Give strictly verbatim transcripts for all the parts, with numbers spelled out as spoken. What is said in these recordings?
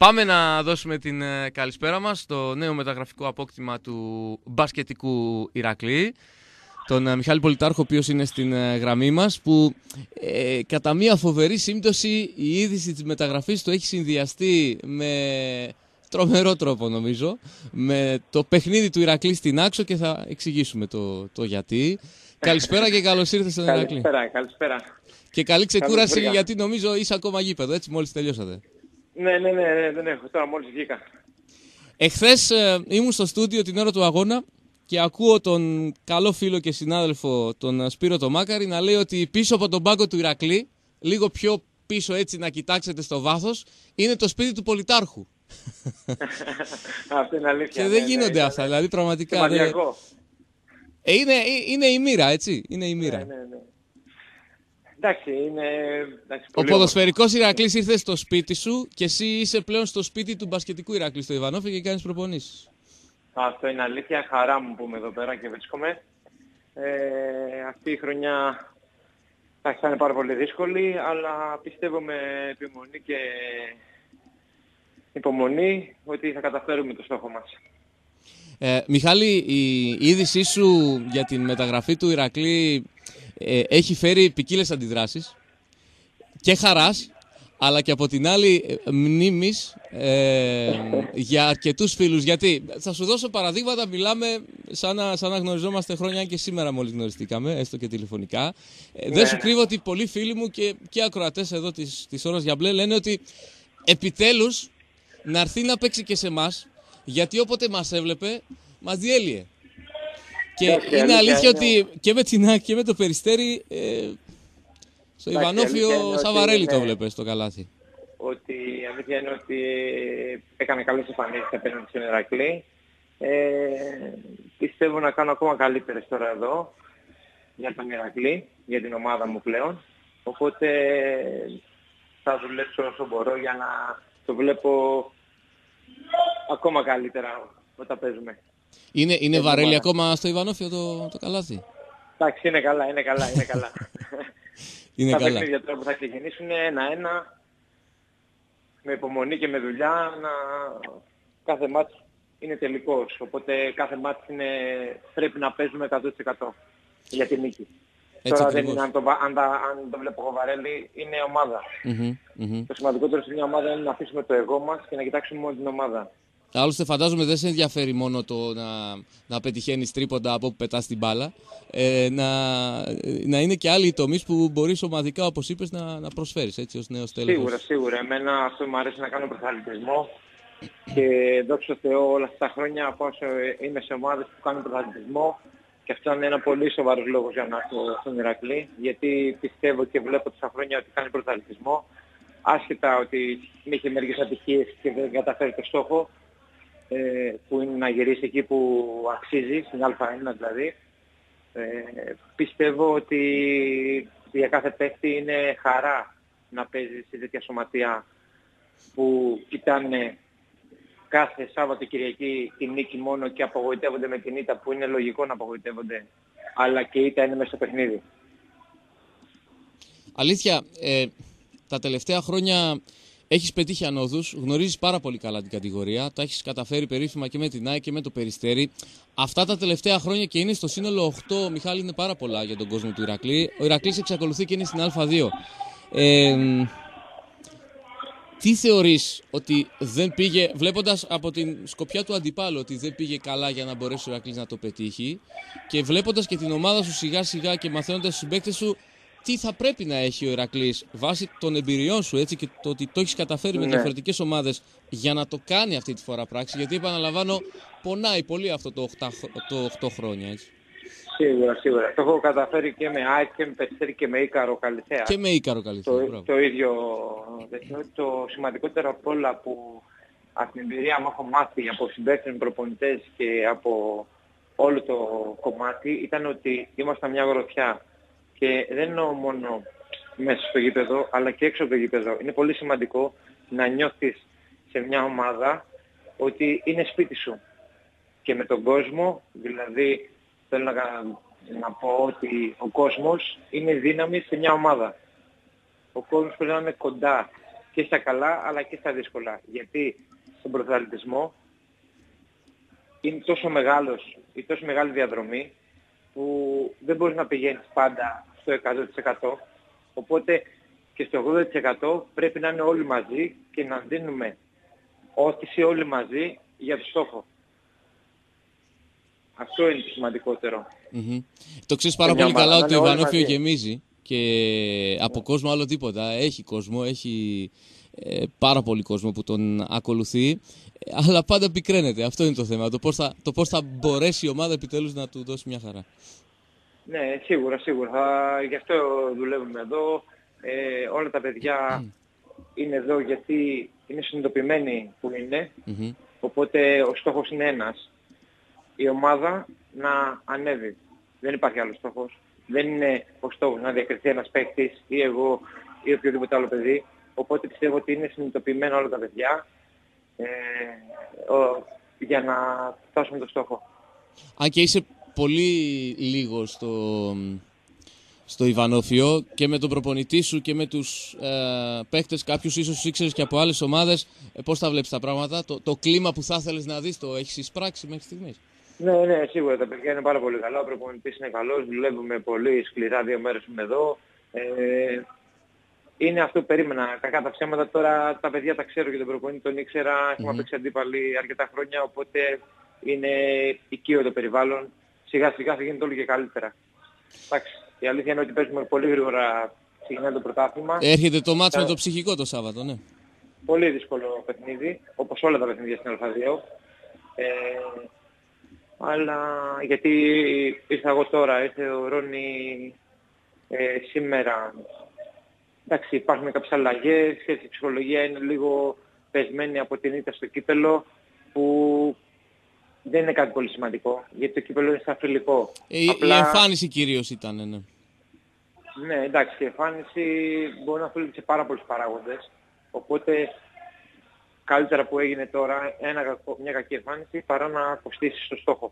Πάμε να δώσουμε την ε, καλησπέρα μας στο νέο μεταγραφικό απόκτημα του μπασκετικού Ηρακλή, τον ε, Μιχάλη Πολιτάρχο, ο οποίος είναι στην ε, γραμμή μας, που ε, κατά μία φοβερή σύμπτωση η είδηση της μεταγραφής του έχει συνδυαστεί με τρομερό τρόπο, νομίζω, με το παιχνίδι του Ηρακλή στην Άξο, και θα εξηγήσουμε το, το γιατί. Καλησπέρα και καλώς ήρθες στον Ηρακλή. Καλησπέρα, καλησπέρα. Και καλή ξεκούραση, γιατί νομίζω είσαι ακόμα γήπεδο, έτσι, μόλις τελειώσατε. Ναι, ναι, ναι, ναι, δεν έχω, τώρα μόλις βγήκα. Εχθές ε, ήμουν στο στούντιο την ώρα του αγώνα και ακούω τον καλό φίλο και συνάδελφο τον Σπύρο τον Μάκαρη να λέει ότι πίσω από τον πάγκο του Ηρακλή, λίγο πιο πίσω έτσι να κοιτάξετε στο βάθος, είναι το σπίτι του Πολιτάρχου. Αυτό είναι αλήθεια. Και ναι, δεν γίνονται ναι, αυτά, ναι. δηλαδή πραγματικά. Δε... Ε, είναι, είναι η μοίρα, έτσι. Είναι η μοίρα. Ναι, ναι, ναι. Εντάξει, είναι... Εντάξει, Ο ποδοσφαιρικός Ηρακλής ήρθε στο σπίτι σου και εσύ είσαι πλέον στο σπίτι του μπασκετικού Ηρακλή στο Ιβανόφι και κάνεις προπονήσεις. Αυτό είναι αλήθεια. Χαρά μου που είμαι εδώ πέρα και βρίσκομαι. Ε, αυτή η χρονιά θα είναι πάρα πολύ δύσκολη, αλλά πιστεύω με επιμονή και υπομονή ότι θα καταφέρουμε το στόχο μας. Ε, Μιχάλη, η είδησή σου για την μεταγραφή του Ηρακλή ε, έχει φέρει ποικίλες αντιδράσεις και χαράς, αλλά και από την άλλη μνήμης ε, για αρκετούς φίλους. Γιατί θα σου δώσω παραδείγματα, μιλάμε σαν να, σαν να γνωριζόμαστε χρόνια και σήμερα μόλις γνωριστήκαμε, έστω και τηλεφωνικά. Ε, δεν σου κρύβω ότι πολλοί φίλοι μου και, και ακροατές εδώ της, της Ώρας για Μπλε λένε ότι επιτέλους να έρθει να παίξει και σε εμάς, γιατί όποτε μας έβλεπε μας διέλυε. Και Εντάξει, είναι αλήθεια είναι... ότι και με την ΑΕΚ και με το Περιστέρι ε, στο Ιβανόφιο Σαβαρέλη είναι... το βλέπε στο καλάθι. Ότι η αλήθεια είναι ότι έκανε καλές εμφανίσεις απέναντι στον Ηρακλή. Ε, πιστεύω να κάνω ακόμα καλύτερες τώρα εδώ για τον Ηρακλή, για την ομάδα μου πλέον. Οπότε θα δουλέψω όσο μπορώ για να το βλέπω ακόμα καλύτερα όταν παίζουμε. Είναι, είναι βαρέλι ακόμα στο Ιβανόφιο το, το καλάθι? Εντάξει, είναι καλά, είναι καλά, είναι καλά. Είναι τα καλά. παιχνίδια τώρα που θα ξεκινήσουν ένα-ένα, με υπομονή και με δουλειά, να... κάθε μάτς είναι τελικός. Οπότε κάθε μάτς είναι... πρέπει να παίζουμε εκατό τοις εκατό για τη νίκη. Έτσι τώρα ακριβώς. δεν είναι, αν το, αν, τα, αν το βλέπω εγώ βαρέλι, είναι ομάδα. Mm-hmm, mm-hmm. Το σημαντικότερο σε μια ομάδα είναι να αφήσουμε το εγώ μας και να κοιτάξουμε μόνο την ομάδα. Άλλωστε φαντάζομαι δεν σε ενδιαφέρει μόνο το να, να πετυχαίνεις τρίποντα από όπου πετάς την μπάλα, ε, να, να είναι και άλλοι οι τομείς που μπορείς ομαδικά, όπως είπες, να, να προσφέρεις, έτσι, ως νέος τέλεχος. Σίγουρα, σίγουρα. Εμένα αυτό μου αρέσει να κάνω πρωταθλητισμό και δόξα τω Θεώ όλα αυτά τα χρόνια από όσο είμαι σε ομάδες που κάνουν πρωταθλητισμό, και αυτό είναι ένα πολύ σοβαρός λόγος για να έρθω στον Ηρακλή, γιατί πιστεύω και βλέπω τόσα χρόνια ότι κάνει πρωταθλητισμό, άσχετα ότι είχε μερικές ατυχίες και δεν καταφέρει το στόχο, που είναι να γυρίσει εκεί που αξίζει, στην Α1 δηλαδή. Ε, πιστεύω ότι για κάθε παίκτη είναι χαρά να παίζει σε τέτοια σωματεία που κοιτάνε κάθε Σάββατο Κυριακή τη νίκη μόνο και απογοητεύονται με την ήττα, που είναι λογικό να απογοητεύονται, αλλά και η ήττα είναι μέσα στο παιχνίδι. Αλήθεια, ε, τα τελευταία χρόνια έχεις πετύχει ανόδους, γνωρίζεις πάρα πολύ καλά την κατηγορία, τα έχεις καταφέρει περίφημα και με την ΑΕΚ και με το Περιστέρι. Αυτά τα τελευταία χρόνια, και είναι στο σύνολο οκτώ, Μιχάλη, είναι πάρα πολλά για τον κόσμο του Ηρακλή. Ο Ηρακλής εξακολουθεί και είναι στην Α2. Ε, τι θεωρείς ότι δεν πήγε, βλέποντας από την σκοπιά του αντιπάλου ότι δεν πήγε καλά για να μπορέσει ο Ηρακλής να το πετύχει, και βλέποντας και την ομάδα σου σιγά σιγά και μαθαίνοντας τους συμπαίκτες σου, τι θα πρέπει να έχει ο Ηρακλής βάσει των εμπειριών σου, έτσι, και το ότι το έχεις καταφέρει με ναι. διαφορετικές ομάδες για να το κάνει αυτή τη φορά πράξη? Γιατί επαναλαμβάνω, πονάει πολύ αυτό το οκτώ χρόνια, έτσι. Σίγουρα, σίγουρα. Το έχω καταφέρει και με ΑΕΚ και με Περιστέρι και με Ίκαρο Καλυθέα. Και με Ίκαρο Καλυθέα. Το, το ίδιο. Το σημαντικότερο από όλα που από την εμπειρία μου έχω μάθει από συμπαίκτες προπονητές και από όλο το κομμάτι ήταν ότι ήμασταν μια γροθιά. Και δεν εννοώ μόνο μέσα στο γήπεδο, αλλά και έξω από το γήπεδο. Είναι πολύ σημαντικό να νιώθεις σε μια ομάδα ότι είναι σπίτι σου. Και με τον κόσμο, δηλαδή θέλω να, να πω ότι ο κόσμος είναι δύναμη σε μια ομάδα. Ο κόσμος πρέπει να είναι κοντά και στα καλά αλλά και στα δύσκολα. Γιατί στον πρωταθλητισμό είναι τόσο μεγάλος, η τόσο μεγάλη διαδρομή που δεν μπορείς να πηγαίνεις πάντα στο εκατό τοις εκατό. Οπότε και στο ογδόντα τοις εκατό πρέπει να είναι όλοι μαζί και να δίνουμε όθηση όλοι μαζί για το στόχο. Αυτό είναι το σημαντικότερο. Mm-hmm. Το ξέρεις πάρα πολύ καλά ότι το Ιβανόφιο γεμίζει και από yeah. κόσμο άλλο τίποτα. Έχει κόσμο, έχει ε, πάρα πολύ κόσμο που τον ακολουθεί, αλλά πάντα πικραίνεται. Αυτό είναι το θέμα, το πώς θα, το πώς θα μπορέσει η ομάδα επιτέλους να του δώσει μια χαρά. Ναι, σίγουρα, σίγουρα. Θα, γι' αυτό δουλεύουμε εδώ. Ε, όλα τα παιδιά mm. είναι εδώ γιατί είναι συνειδητοποιημένοι που είναι. Mm-hmm. Οπότε ο στόχος είναι ένας. Η ομάδα να ανέβει. Δεν υπάρχει άλλος στόχος. Δεν είναι ο στόχος να διακριθεί ένας παίκτης ή εγώ ή οποιοδήποτε άλλο παιδί. Οπότε πιστεύω ότι είναι συνειδητοποιημένα όλα τα παιδιά ε, ο, για να φτάσουμε το στόχο. Αν και είσαι πολύ λίγο στο, στο Ιβανόφιο και με τον προπονητή σου και με τους ε, παίκτες, κάποιους ίσως ήξερες και από άλλες ομάδες, ε, πώς θα βλέπεις τα πράγματα, το, το κλίμα που θα ήθελες να δεις, το έχεις εισπράξει μέχρι στιγμής? Ναι, ναι, σίγουρα τα παιδιά είναι πάρα πολύ καλά, ο προπονητής είναι καλός, δουλεύουμε πολύ σκληρά, δύο μέρες είμαι εδώ. Ε, είναι αυτό που περίμενα, κακά τα ψέματα, τώρα τα παιδιά τα ξέρω και τον προπονητή τον ήξερα, έχουμε mm-hmm. παίξει αντίπαλοι αρκετά χρόνια, οπότε είναι οικείο το περιβάλλον, σιγά σιγά θα γίνεται όλο και καλύτερα. Εντάξει, η αλήθεια είναι ότι παίζουμε πολύ γρήγορα, ξεκινάει το πρωτάθλημα. Έρχεται το μάτς με το ψυχικό το Σάββατο, ναι. Πολύ δύσκολο παιχνίδι, όπως όλα τα παιχνίδια στην Α2. Ε, αλλά γιατί ήρθα εγώ τώρα, ήρθε ο Ρόνι ε, σήμερα. Εντάξει, υπάρχουν κάποιες αλλαγές, η ψυχολογία είναι λίγο πεσμένη από την ήττα στο κύπελο, που δεν είναι κάτι πολύ σημαντικό, γιατί το κύπελο είναι σαν φιλικό. Η, Απλά... η εμφάνιση κυρίως ήταν, ναι. Ναι, εντάξει, η εμφάνιση μπορεί να οφείλεται σε πάρα πολλούς παράγοντες, οπότε καλύτερα που έγινε τώρα ένα, μια κακή εμφάνιση παρά να κοστίσει στο στόχο.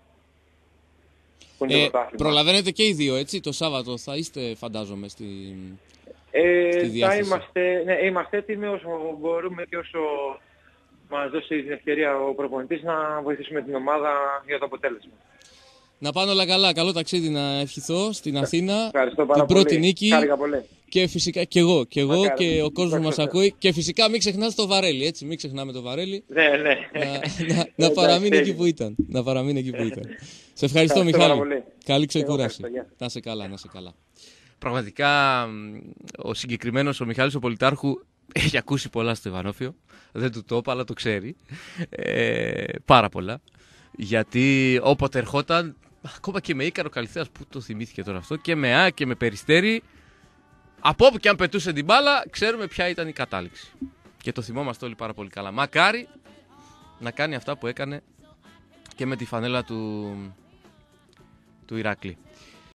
Ε, προλαβαίνετε και οι δύο, έτσι, το Σάββατο θα είστε, φαντάζομαι, στη, ε, στη διάθεση. Θα είμαστε, ναι, είμαστε έτοιμοι όσο μπορούμε και όσο μας δώσει την ευκαιρία ο προπονητής να βοηθήσουμε την ομάδα για το αποτέλεσμα. Να πάνε όλα καλά, καλό ταξίδι να ευχηθώ στην Αθήνα. Ευχαριστώ πάρα την πολύ. Πρώτη νίκη. Πολύ. Και φυσικά και εγώ, και, εγώ και ο κόσμος μας ακούει. Και φυσικά μην ξεχνάς το Βαρέλι, έτσι, μην ξεχνάμε το Βαρέλι. Ναι, ναι. Να, να, να παραμείνει εκεί που ήταν. Να παραμείνει εκεί που ήταν. Σε ευχαριστώ, Μιχάλη. Καλή ξεκούραση. Να είσαι καλά, να είσαι καλά. Πραγματικά ο συγκεκριμένος ο Μιχάλης ο Πολιτάρχου έχει ακούσει πολλά στο Ιβανόφιο. Δεν του το είπα, αλλά το ξέρει. Ε, πάρα πολλά. Γιατί όποτε ερχόταν, ακόμα και με Ίκαρο Καλυθέας, που το θυμήθηκε τώρα αυτό, και με Α και με Περιστέρι, από όπου και αν πετούσε την μπάλα, ξέρουμε ποια ήταν η κατάληξη. Και το θυμόμαστε όλοι πάρα πολύ καλά. Μακάρι να κάνει αυτά που έκανε και με τη φανέλα του, του Ηράκλη.